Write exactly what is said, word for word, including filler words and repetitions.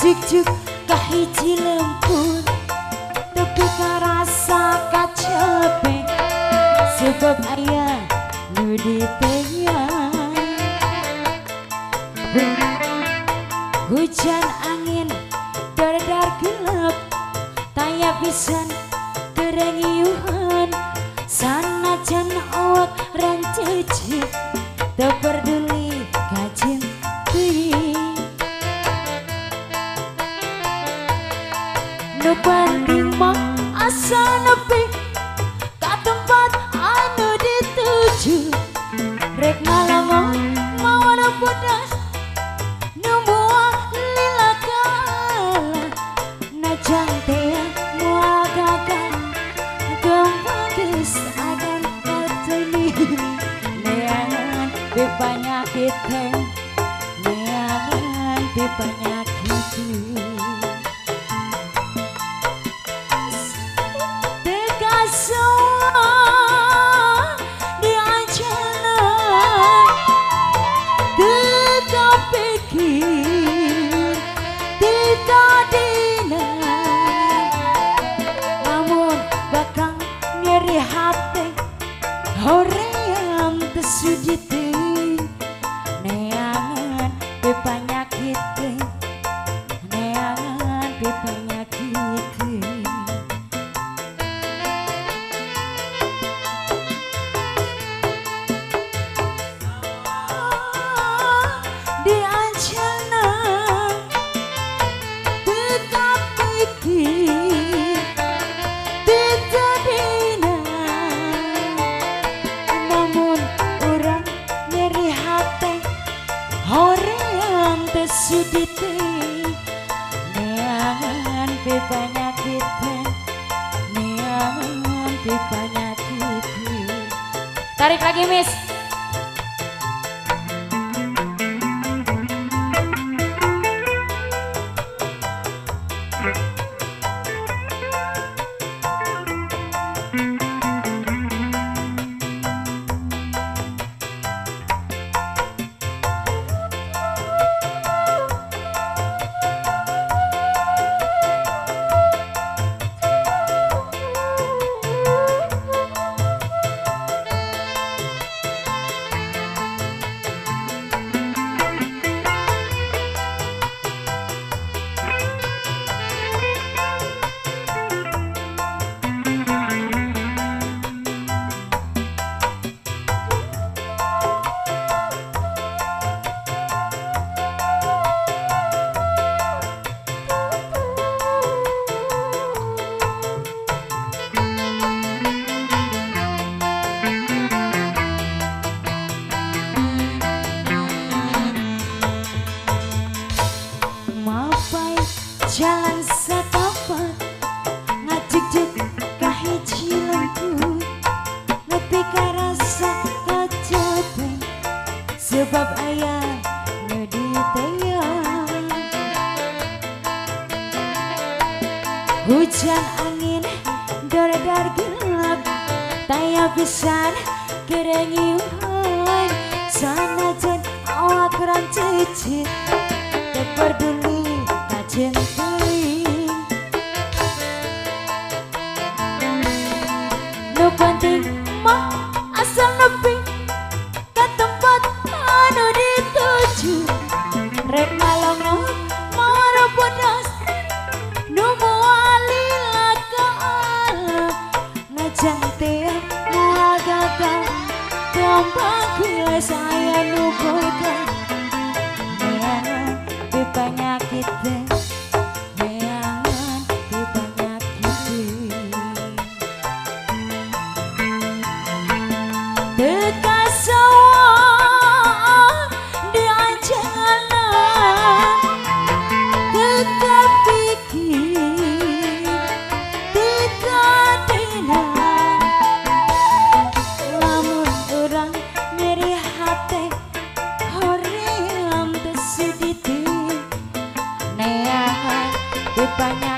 Juk-juk kahiji lempur tapi karasa kacepe sebab ayah nu diteyang. Hujan angin dardar gelap taya pisan terengiuhan sanajan awak ranceci teu peduli kajen teuing. Nu penting mah asa nepi ka tempat anu dituju rek ngalongo mawana bodas nu moal lila kala najan teh moal gagal gampang geus agan kateuning neangan be panyakit teh neangan be panyakit teh. Hoream tersujud neangan be panyakit neangan be panyakit. Di ancana teka pikir ditadina namun orang nyeri hati hoream tersudit neangan be panyakit neangan be panyakit. Tarik lagi Miss. Jalan setapak ngajik-juk kahiji lempur nepi karasa kacepe sebab ayah nu diteyang. Hujan angin dardar gelap taya pisan kerengiuhan sanajan awak ranceci teu peduli kajen teuing. Nu penting mah asal nepi ka tempat anu dituju rek ngalongo mawana bodas nu moal lila kaala najan teh moal gagal gampang geus aya nu boga neangan be panyakit teh neangan be panyakit teh teka sawah di ancana teka pikir ditadina lamun urang nyeri hati hoream tersudit neangan be panyakit